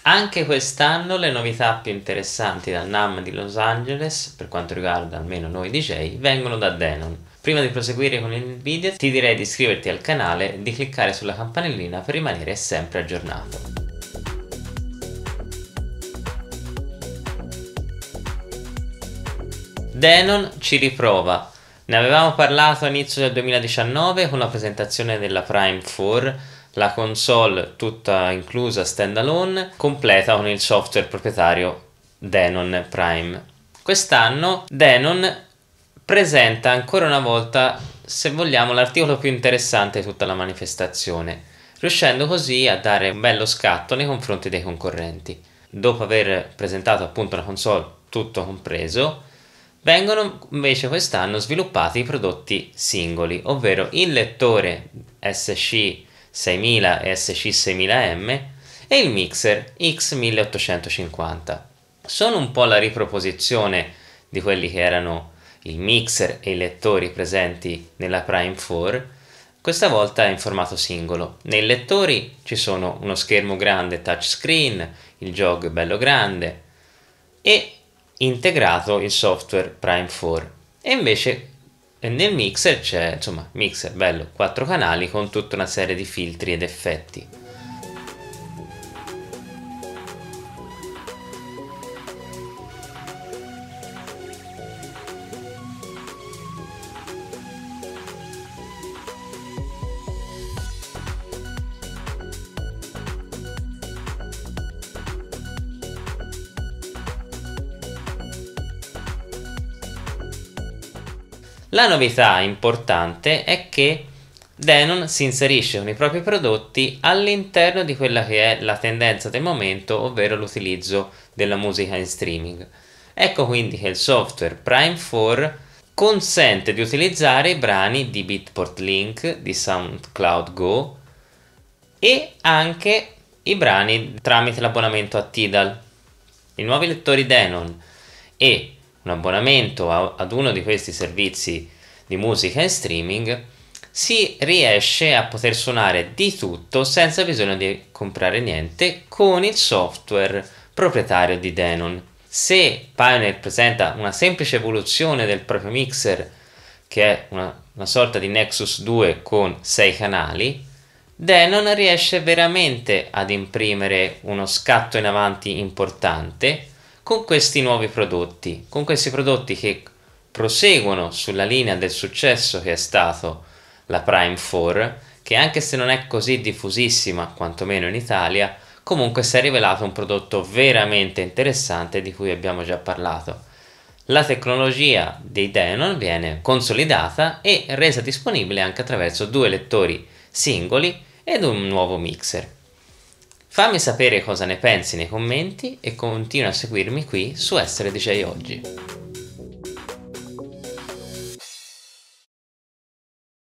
Anche quest'anno le novità più interessanti dal NAMM di Los Angeles, per quanto riguarda almeno noi DJ, vengono da Denon. Prima di proseguire con il video ti direi di iscriverti al canale e di cliccare sulla campanellina per rimanere sempre aggiornato. Denon ci riprova. Ne avevamo parlato all'inizio del 2019 con la presentazione della Prime 4. La console, tutta inclusa standalone, completa con il software proprietario Denon Prime. Quest'anno Denon presenta ancora una volta, se vogliamo, l'articolo più interessante di tutta la manifestazione, riuscendo così a dare un bello scatto nei confronti dei concorrenti. Dopo aver presentato appunto una console tutto compreso, vengono invece quest'anno sviluppati i prodotti singoli, ovvero il lettore SC 6000 e SC6000M e il mixer X1850. Sono un po' la riproposizione di quelli che erano il mixer e i lettori presenti nella Prime 4, questa volta in formato singolo. Nei lettori ci sono uno schermo grande touchscreen, il jog bello grande e integrato il software Prime 4. E invece nel mixer c'è, insomma, mixer bello, 4 canali con tutta una serie di filtri ed effetti. La novità importante è che Denon si inserisce con i propri prodotti all'interno di quella che è la tendenza del momento, ovvero l'utilizzo della musica in streaming. Ecco quindi che il software Prime 4 consente di utilizzare i brani di Beatport Link, di SoundCloud Go e anche i brani tramite l'abbonamento a Tidal. I nuovi lettori Denon e un abbonamento ad uno di questi servizi di musica in streaming, si riesce a poter suonare di tutto senza bisogno di comprare niente con il software proprietario di Denon. Se Pioneer presenta una semplice evoluzione del proprio mixer, che è una sorta di Nexus 2 con 6 canali, Denon riesce veramente ad imprimere uno scatto in avanti importante con questi nuovi prodotti, che proseguono sulla linea del successo che è stato la Prime 4, che anche se non è così diffusissima, quantomeno in Italia, comunque si è rivelato un prodotto veramente interessante di cui abbiamo già parlato. La tecnologia dei Denon viene consolidata e resa disponibile anche attraverso 2 lettori singoli ed un nuovo mixer. Fammi sapere cosa ne pensi nei commenti e continua a seguirmi qui su Essere DJ Oggi.